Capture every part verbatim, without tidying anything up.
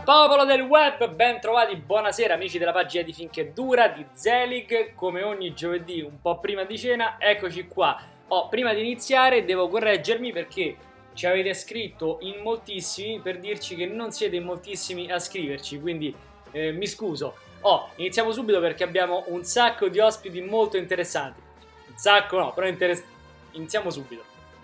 Popolo del web, ben trovati, buonasera amici della pagina di Finché Dura di Zelig. Come ogni giovedì, un po' prima di cena, eccoci qua. Oh, prima di iniziare devo correggermi perché ci avete scritto in moltissimi per dirci che non siete in moltissimi a scriverci, quindi eh, mi scuso. Oh, iniziamo subito perché abbiamo un sacco di ospiti molto interessanti. Un sacco no, però interessanti. Iniziamo subito.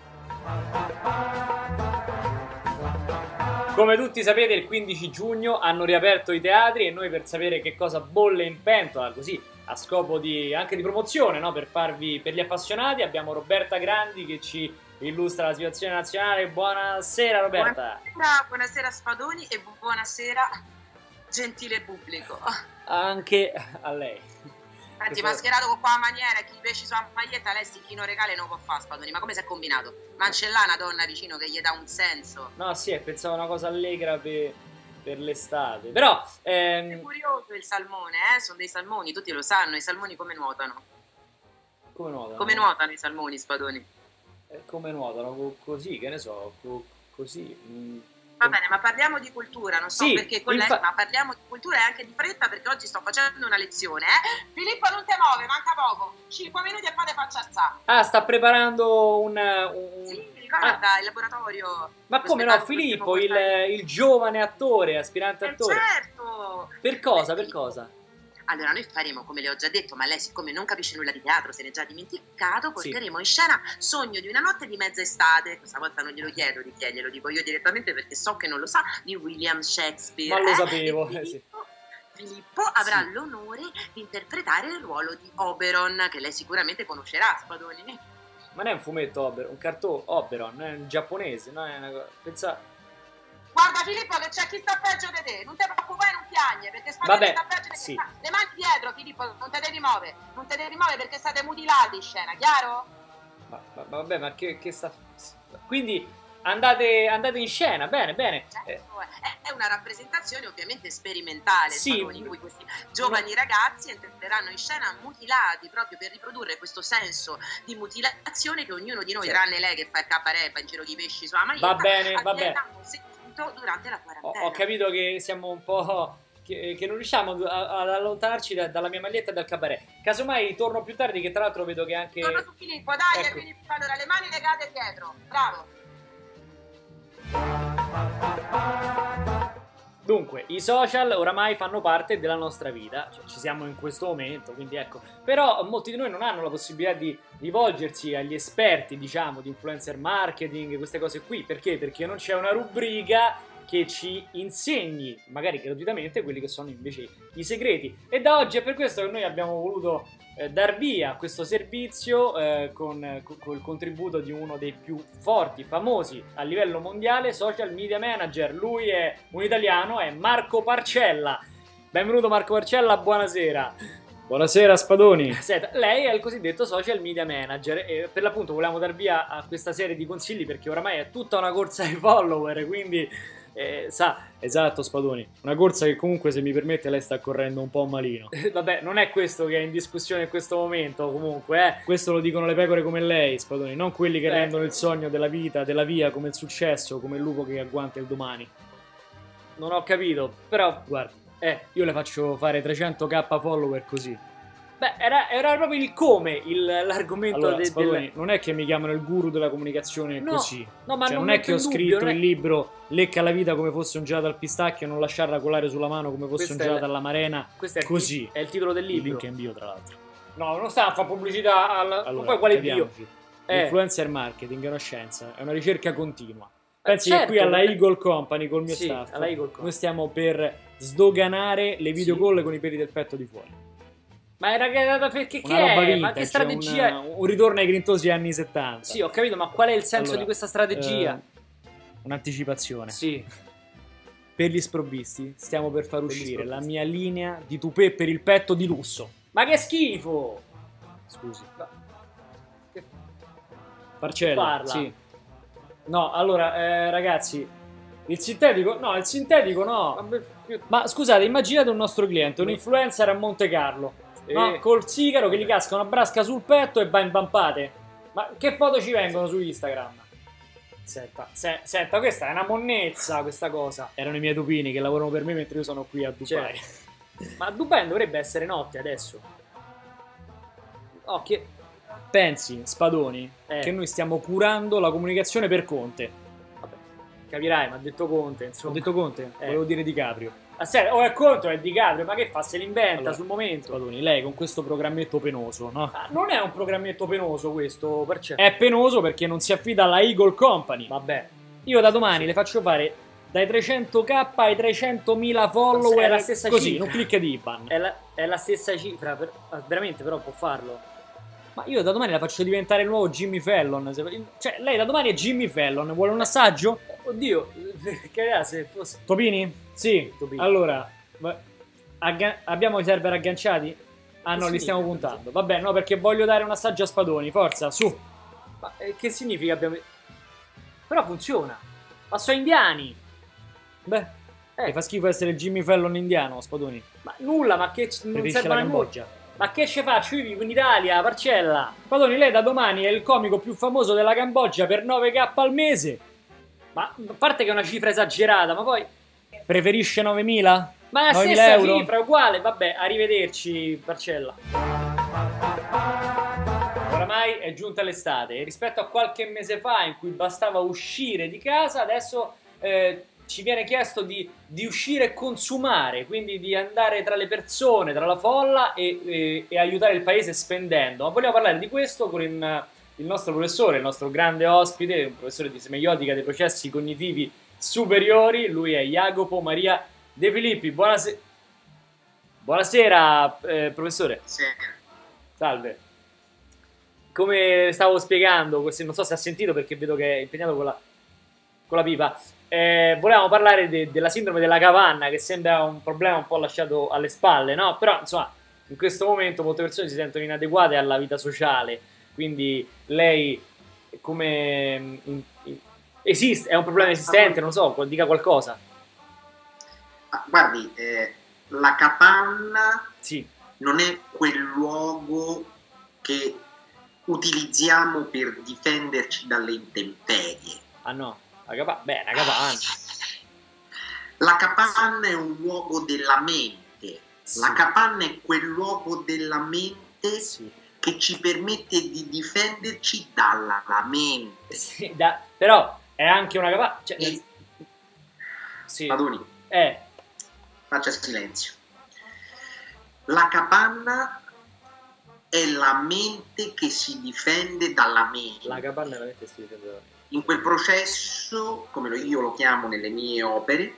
Come tutti sapete, il quindici giugno hanno riaperto i teatri e noi, per sapere che cosa bolle in pentola, così a scopo di, anche di promozione, no? per, farvi, per gli appassionati, abbiamo Roberta Grandi che ci illustra la situazione nazionale. Buonasera Roberta. Buonasera, buonasera Spadoni e buonasera gentile pubblico. Anche a lei. Senti, mascherato con qua maniera, chi invece sua maglietta, lei sti chino regale non può fare Spadoni, ma come si è combinato? Ma c'è là una donna vicino che gli dà un senso. No, sì, pensavo una cosa allegra per, per l'estate, però... Ehm... È curioso il salmone, eh? Sono dei salmoni, tutti lo sanno, i salmoni come nuotano? Come nuotano? Come nuotano i salmoni, Spadoni? Eh, come nuotano? Così, che ne so, così... Mm. Va bene, ma parliamo di cultura, non so sì, perché con lei, ma parliamo di cultura e anche di fretta perché oggi sto facendo una lezione, eh? Filippo non te muove, manca poco, cinque minuti e poi te faccio alzare. Ah, sta preparando un... un... Sì, ricorda, ah. il laboratorio. Ma come no, Filippo, il, il giovane attore, aspirante eh attore. Certo! Per cosa, Beh, per cosa? Allora, noi faremo, come le ho già detto, ma lei siccome non capisce nulla di teatro, se ne è già dimenticato, porteremo sì. in scena Sogno di una notte di mezza estate. Questa volta non glielo chiedo di chi è, glielo dico io direttamente perché so che non lo sa, di William Shakespeare. Ma lo eh? sapevo, Filippo, eh, sì. Filippo avrà sì. l'onore di interpretare il ruolo di Oberon, che lei sicuramente conoscerà, Spadoni. Ma non è un fumetto Oberon, un cartone Oberon, è un giapponese, no? È una cosa... Pensa... Guarda Filippo che c'è chi sta peggio di te, non ti preoccupare, non piagne, perché Spadoni sta peggio di sì. te. Le mani dietro Filippo, non te devi muovere, non te devi muovere perché state mutilati in scena, chiaro? Ma, ma, vabbè, ma che, che sta... Quindi andate, andate in scena, bene, bene. Certo, è, è una rappresentazione ovviamente sperimentale, sì. Spadoni, in cui questi giovani ragazzi entreranno in scena mutilati proprio per riprodurre questo senso di mutilazione che ognuno di noi, sì. tranne lei che fa il cabaret, fa in giro di pesci sulla maglietta, va bene, va bene. durante la quarantena. Ho, ho capito che siamo un po'... Che, che non riusciamo ad allontanarci da, dalla mia maglietta e dal cabaret. Casomai torno più tardi, che tra l'altro vedo che anche... Torno su Filippo, dai, ecco. Filippo, allora le mani legate dietro, bravo. Dunque, i social oramai fanno parte della nostra vita, cioè, ci siamo in questo momento, quindi ecco. Però molti di noi non hanno la possibilità di rivolgersi agli esperti, diciamo, di influencer marketing, queste cose qui. Perché? Perché non c'è una rubrica che ci insegni, magari gratuitamente, quelli che sono invece i segreti. E da oggi è per questo che noi abbiamo voluto eh, dar via a questo servizio eh, con, con il contributo di uno dei più forti, famosi a livello mondiale social media manager. Lui è un italiano, è Marco Parcella. Benvenuto Marco Parcella, buonasera. Buonasera Spadoni. Senta, lei è il cosiddetto social media manager e per l'appunto volevamo dar via a questa serie di consigli perché oramai è tutta una corsa ai follower, quindi... Eh, sa, esatto Spadoni, una corsa che comunque, se mi permette, lei sta correndo un po' malino. Eh, vabbè, non è questo che è in discussione in questo momento comunque, eh. Questo lo dicono le pecore come lei, Spadoni, non quelli che certo. rendono il sogno della vita, della via, come il successo, come il lupo che agguanta il domani. Non ho capito, però guarda, eh. io le faccio fare trecento k follower così. Beh, era, era proprio il come, l'argomento allora, de, Spadoni, del... non è che mi chiamano il guru della comunicazione no, così. No, ma cioè, non, non è che ho dubbio, scritto è... il libro Lecca la vita come fosse un gelato al pistacchio e non lasciarla colare sulla mano come fosse Questa un gelato è... alla Questo è così. Il, è il titolo del libro. Il link è in bio, tra l'altro. No, non sta a fare pubblicità al... Allora, poi quale bio? Eh. L'influencer marketing è una scienza, è una ricerca continua. Pensi certo, che qui alla perché... Eagle Company, col mio sì, staff, alla Eagle noi stiamo per sdoganare le video sì. call con i peli del petto di fuori. Ma era perché che una roba è? vintage, Ma che strategia una, un ritorno ai grintosi anni settanta. Sì, ho capito, ma qual è il senso allora, di questa strategia? Eh, Un'anticipazione. Sì. Per gli sprovvisti stiamo per far per uscire la mia linea di tupè per il petto di lusso. Ma che schifo! Scusi. Che... Parcella. Parla. Sì. No, allora, eh, ragazzi, il sintetico, no, il sintetico no. Ma scusate, immaginate un nostro cliente, un influencer a Monte Carlo. No, col sigaro che gli casca una brasca sul petto e va in vampate. Ma che foto ci vengono su Instagram? Senta, se, senta, questa è una monnezza, questa cosa. Erano i miei topini che lavorano per me mentre io sono qui a Dubai. Cioè, ma a Dubai dovrebbe essere notte adesso. Oh, che... Pensi, Spadoni, eh. che noi stiamo curando la comunicazione per Conte. Vabbè, capirai, mi ha detto Conte, insomma. Ho detto Conte? Eh. Volevo dire DiCaprio. Ah, serio? Oh, è Conte, è DiCaprio, ma che fa? Se l'inventa allora, sul momento. Spadoni, lei con questo programmetto penoso, no? Ah, non è un programmetto penoso questo, perché? È penoso perché non si affida alla Eagle Company. Vabbè. Io da domani sì. le faccio fare dai trecento k ai trecentomila follower. È la stessa così, cifra. Un click di I B A N. È la, è la stessa cifra, per, veramente però può farlo. Ma io da domani la faccio diventare il nuovo Jimmy Fallon. Cioè, lei da domani è Jimmy Fallon. Vuole un assaggio? Oddio, che se fosse... Topini? Sì, Topini. Allora, abbiamo i server agganciati? Ah no, li stiamo puntando. Vabbè, no, perché voglio dare un assaggio a Spadoni. Forza, su. Ma eh, che significa abbiamo... Però funziona. Ma sono indiani. Beh, eh. fa schifo essere Jimmy Fallon indiano, Spadoni. Ma nulla, ma che... non serve a nulla. Ma che ce faccio? Io vivo in Italia, Parcella. Spadoni, lei da domani è il comico più famoso della Cambogia per nove k al mese. Ma a parte che è una cifra esagerata, ma poi... Preferisce novemila? Ma la stessa euro? Cifra, uguale. Vabbè, arrivederci, Parcella. Oramai è giunta l'estate e rispetto a qualche mese fa in cui bastava uscire di casa, adesso eh, ci viene chiesto di, di uscire e consumare, quindi di andare tra le persone, tra la folla e, e, e aiutare il paese spendendo. Ma vogliamo parlare di questo con il, il nostro professore, il nostro grande ospite, un professore di semeiotica dei processi cognitivi superiori. Lui è Jacopo Maria De Filippi. Buonasera, buonasera eh, professore. Sì. Salve. Come stavo spiegando, non so se ha sentito perché vedo che è impegnato con la, con la pipa, eh, volevamo parlare de, della sindrome della capanna, che sembra un problema un po' lasciato alle spalle, no? Però insomma in questo momento molte persone si sentono inadeguate alla vita sociale, quindi lei come in, in, esiste, è un problema esistente, non so, dica qualcosa. Guardi, eh, la capanna sì. non è quel luogo che utilizziamo per difenderci dalle intemperie. Ah no, la capanna, beh, la capanna. La capanna è un luogo della mente. Sì. La capanna è quel luogo della mente sì. che ci permette di difenderci dalla mente. Sì, da, però è anche una capanna. Cioè, e... sì. Padoni, eh. faccia silenzio. La capanna è la mente che si difende dalla mente. La capanna è la mente che si difende dalla mente. In quel processo, come io lo chiamo nelle mie opere,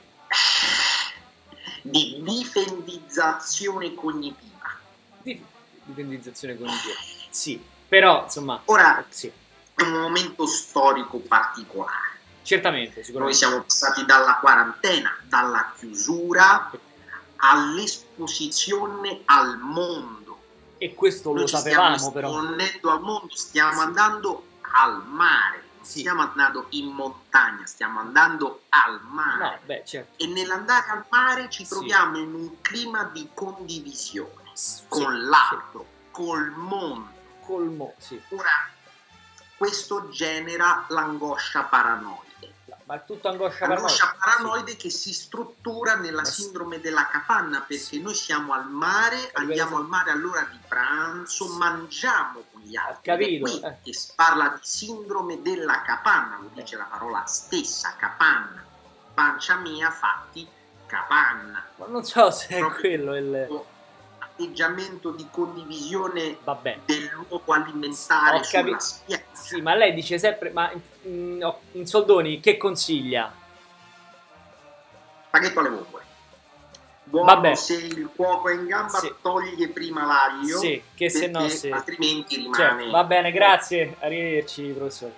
di difendizzazione cognitiva. Di, difendizzazione cognitiva. Sì, però insomma... Ora, sì. è un momento storico particolare. Certamente, sicuramente. Noi siamo passati dalla quarantena, dalla chiusura, all'esposizione al mondo. E questo Noi lo sapevamo però. Stiamo esponendo al mondo, stiamo sì. andando al mare. Sì. Stiamo andando in montagna, stiamo andando al mare. No, beh, certo. E nell'andare al mare ci troviamo sì. in un clima di condivisione sì. con l'altro, sì. col mondo. Col mondo, sì. Ora, questo genera l'angoscia paranoide. Ma è tutto angoscia L'angoscia paranoide, paranoide sì. che si struttura nella Ma sindrome sì. della capanna, perché sì. noi siamo al mare, andiamo al mare all'ora di pranzo, sì. mangiamo con gli altri. Capito, qui eh. che si parla di sindrome della capanna, lo dice la parola stessa, capanna. Pancia mia, fatti capanna. Ma non so se è Proprio quello il... atteggiamento di condivisione Vabbè. del luogo alimentare Ho sulla capi... spiaggia. Sì, ma lei dice sempre, ma in, in soldoni che consiglia? Spaghetto alle vongole. Buono. Vabbè. Se il cuoco è in gamba sì. toglie prima l'aglio, sì, che se no sì. altrimenti rimane. Certo. Va bene, grazie, arrivederci professore.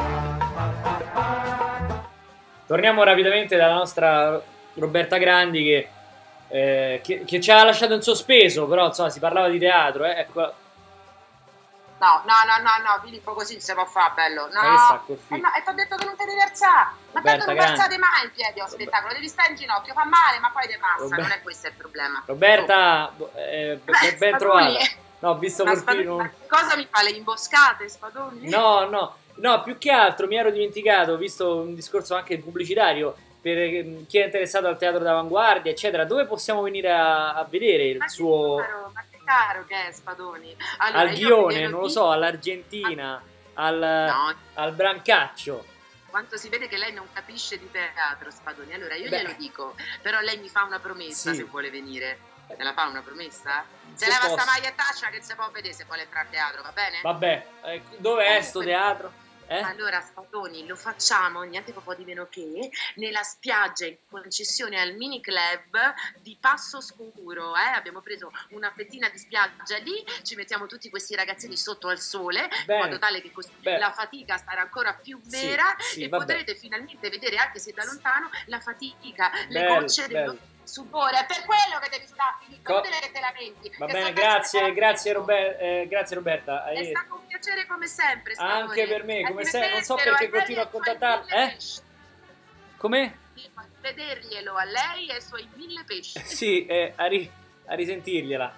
Torniamo rapidamente dalla nostra Roberta Grandi che Eh, che, che ci ha lasciato in sospeso, però insomma si parlava di teatro, eh, ecco. No, no, no, no, no, Filippo così non si può fare, bello. No, ma che sacco, eh, no, e ti ho detto che non te devi alzare. Ma tanto non alzate mai in piedi a spettacolo, devi stare in ginocchio, fa male, ma poi te passa, Roberta. Non è questo il problema. Roberta, oh. eh, Beh, ben trovata. No, ho visto ma perfino... Spadoni, cosa mi fa, le imboscate, Spadoni? No, no, No, più che altro mi ero dimenticato, visto un discorso anche pubblicitario, per chi è interessato al teatro d'avanguardia, eccetera, dove possiamo venire a, a vedere il ma suo... Caro, ma che caro che è Spadoni. Allora, al Ghione, non lo so, all'Argentina, al, no. al Brancaccio. Quanto si vede che lei non capisce di teatro, Spadoni. Allora io Beh. glielo dico, però lei mi fa una promessa Sì. se vuole venire. Me la fa una promessa? Se, Se leva posso. sta magliettaccia che si può vedere se vuole entrare a teatro, va bene? Vabbè, eh, dove è sto Comunque- teatro? Eh? Allora, Spadoni, lo facciamo niente po' di meno che nella spiaggia in concessione al mini club di Passo Scuro. Eh? Abbiamo preso una fettina di spiaggia lì, ci mettiamo tutti questi ragazzini sotto al sole, Bene. in modo tale che così Beh. la fatica sarà ancora più Sì, vera sì, e vabbè. potrete finalmente vedere, anche se da lontano, la fatica, le Bello, gocce bello. del sudore. È per quello che devi stare, Co- inutile che te lamenti. Va che bene, sto grazie, pensando- grazie, Rober- eh, grazie Roberta. È Eh, stato un piacere come sempre, Spadoni. Anche per me, È come di sempre, non so vederglielo, perché a continuo a lei e ai suoi contattarla. mille Eh? pesci. Come? Dico, di vederglielo a lei e ai suoi mille pesci. Sì, eh, a, ri- a risentirgliela.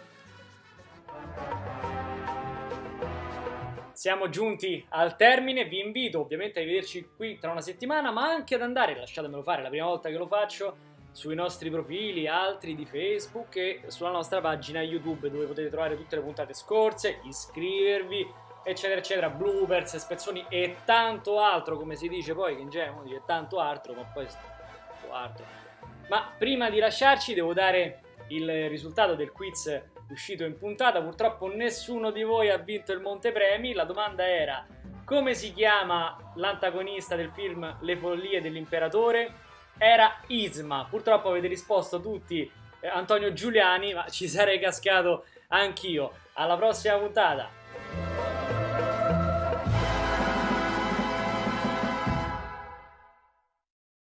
Siamo giunti al termine, vi invito ovviamente a rivederci qui tra una settimana, ma anche ad andare, lasciatemelo fare, è la prima volta che lo faccio, sui nostri profili, altri di Facebook e sulla nostra pagina YouTube, dove potete trovare tutte le puntate scorse, iscrivervi, eccetera eccetera, bloopers, spezzoni e tanto altro, come si dice poi, che in genere uno dice tanto altro, ma poi tanto altro. Ma prima di lasciarci devo dare il risultato del quiz uscito in puntata. Purtroppo nessuno di voi ha vinto il montepremi. La domanda era: come si chiama l'antagonista del film Le follie dell'imperatore? Era Isma. Purtroppo avete risposto tutti eh, Antonio Giuliani, ma ci sarei cascato anch'io. Alla prossima puntata.